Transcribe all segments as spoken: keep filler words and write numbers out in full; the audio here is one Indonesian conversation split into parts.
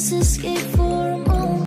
just escape for a moment.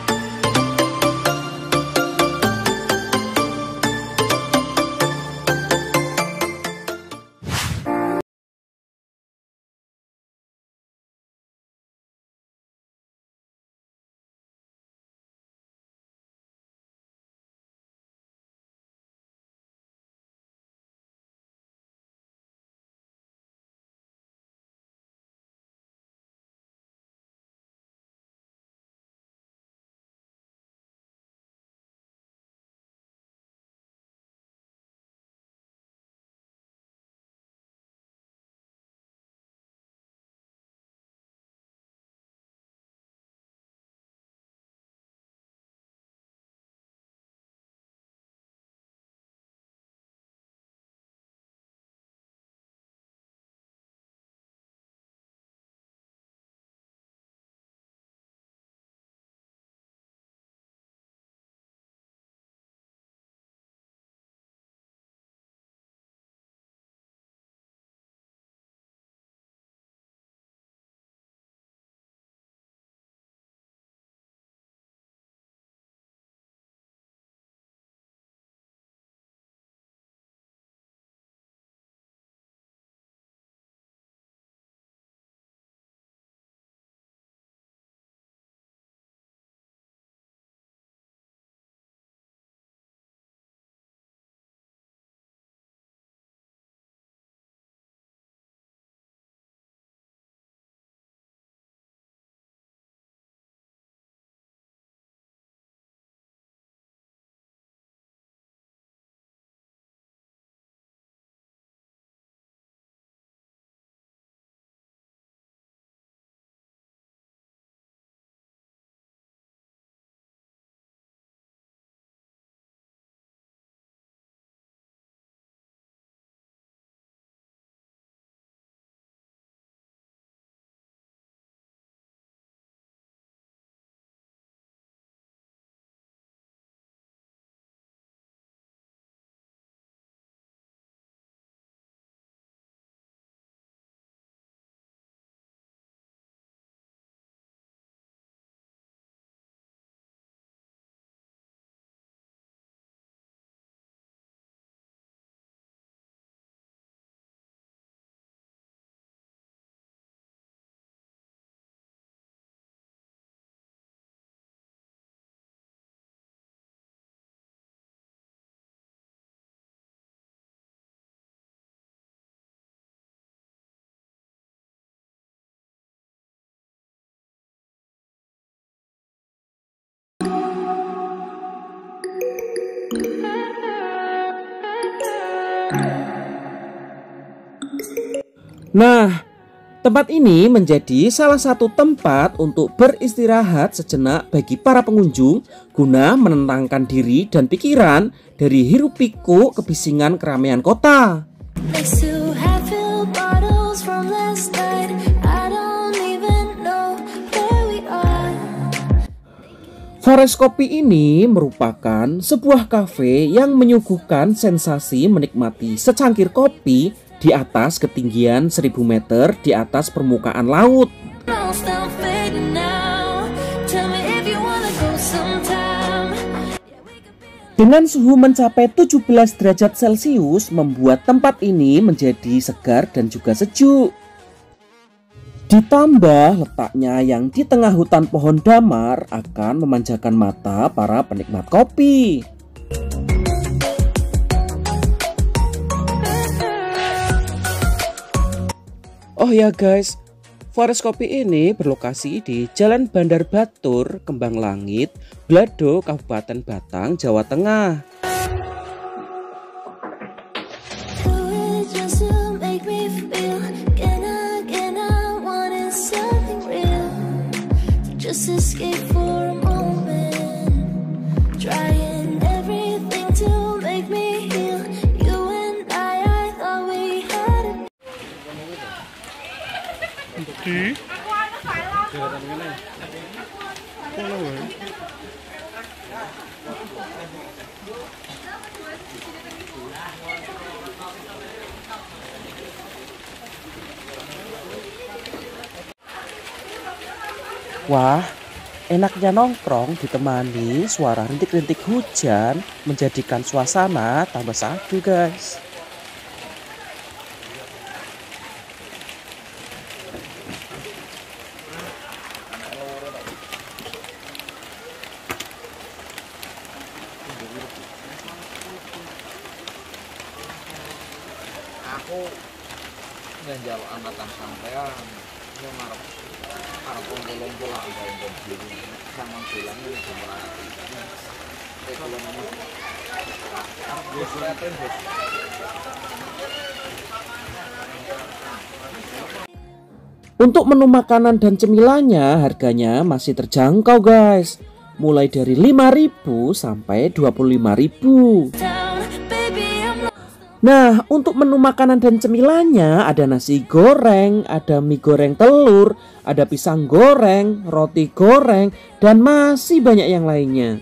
Nah, tempat ini menjadi salah satu tempat untuk beristirahat sejenak bagi para pengunjung guna menenangkan diri dan pikiran dari hiruk pikuk kebisingan keramaian kota. Forest Coffee ini merupakan sebuah kafe yang menyuguhkan sensasi menikmati secangkir kopi di atas ketinggian seribu meter di atas permukaan laut. Dengan suhu mencapai tujuh belas derajat Celcius membuat tempat ini menjadi segar dan juga sejuk. Ditambah letaknya yang di tengah hutan pohon damar akan memanjakan mata para penikmat kopi. Oh ya guys, Forest Coffee ini berlokasi di Jalan Bandar Batur, Kembang Langit, Glado, Kabupaten Batang, Jawa Tengah. Di Wah, enaknya nongkrong ditemani suara rintik-rintik hujan menjadikan suasana tambah syahdu guys. Aku nganjal angkatan sampean yo ngarep arep ngumpul-ngumpul lah gawe mobil sama bilang ini jumlah ekonomi arep wis liatin bos. Untuk menu makanan dan cemilannya harganya masih terjangkau guys, mulai dari lima ribu sampai dua puluh lima ribu. Nah, untuk menu makanan dan cemilannya ada nasi goreng, ada mie goreng telur, ada pisang goreng, roti goreng, dan masih banyak yang lainnya.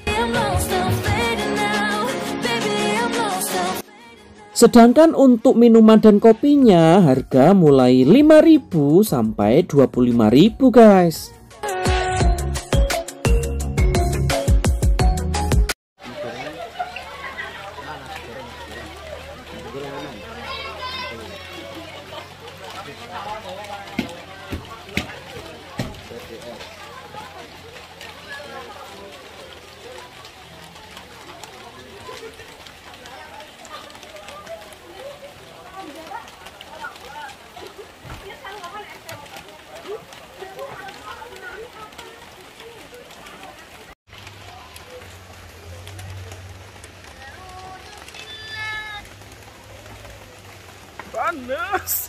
Sedangkan untuk minuman dan kopinya harga mulai lima ribu sampai dua puluh lima ribu guys. Panas.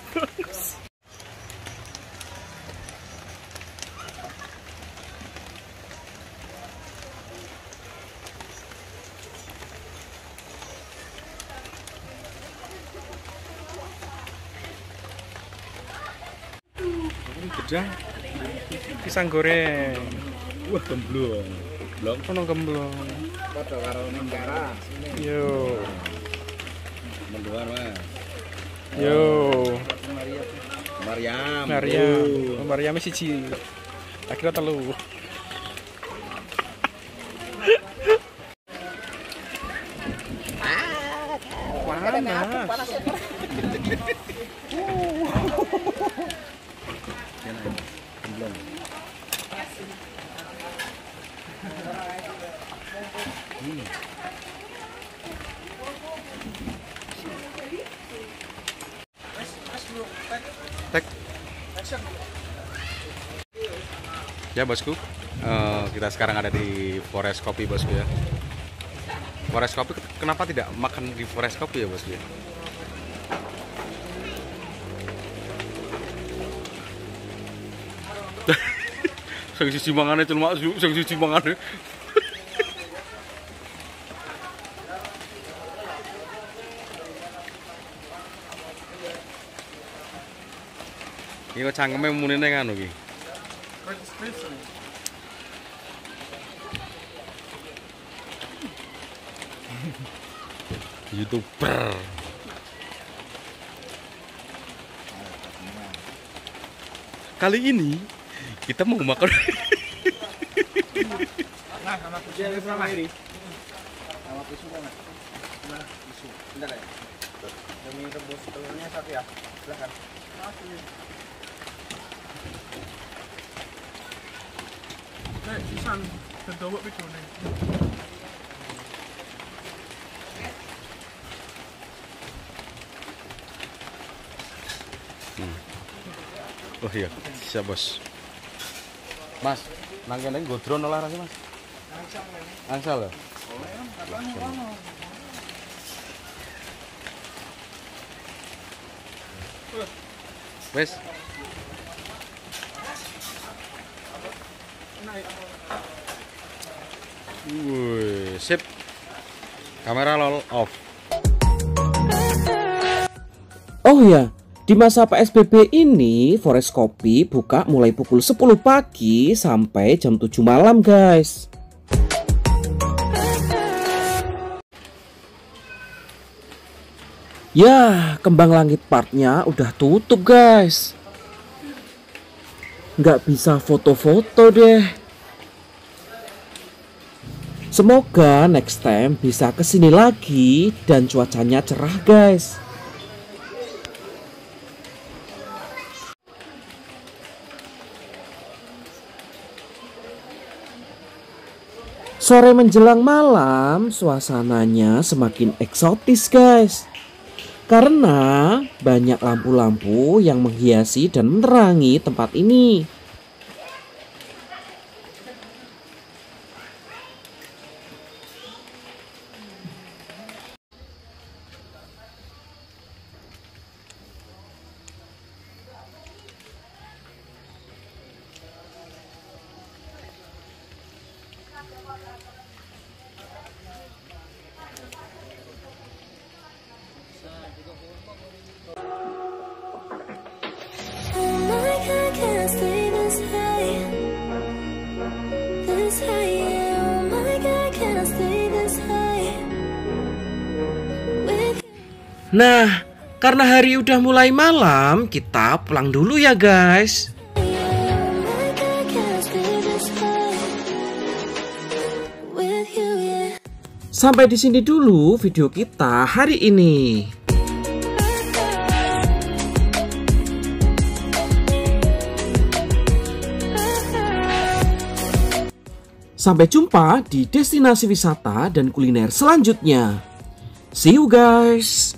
Gedang pisang goreng. Wah, gemblong. Gemblong ono gemblong. Padha karo ning Kara. Yo. Menduan Mas. Yo. Mariam. Mariam. Mariam siji. Akhirnya telu. Panas. Tek. Ya bosku, uh, kita sekarang ada di Forest Coffee bosku ya. Forest Coffee, kenapa tidak makan di Forest Coffee ya bosku ya? Sing siji mangane cuma sing siji mangane. Iki kok cangkeme munine ngono iki. YouTuber. Kali ini kita mau makan. Nah, sama tisu sama ini. Sama tisu kan? Mana tisu? Bentar ya. Demi rebus telurnya satu ya. Silakan. Nek pisan kedawak pidone. Oh iya, siap bos. Mas, nang kene nggo drone olahraga Mas. Angsal ya? Wes. Wih, sip. Kamera lol off. Oh ya, di masa P S B B ini Forest Coffee buka mulai pukul sepuluh pagi sampai jam tujuh malam guys. Ya, Kembang Langit partnya udah tutup guys. nggak bisa foto-foto deh. Semoga next time bisa kesini lagi dan cuacanya cerah guys. Sore menjelang malam, suasananya semakin eksotis guys. Karena banyak lampu-lampu yang menghiasi dan menerangi tempat ini. Nah, karena hari udah mulai malam, kita pulang dulu ya guys. Sampai di sini dulu video kita hari ini. Sampai jumpa di destinasi wisata dan kuliner selanjutnya. See you guys.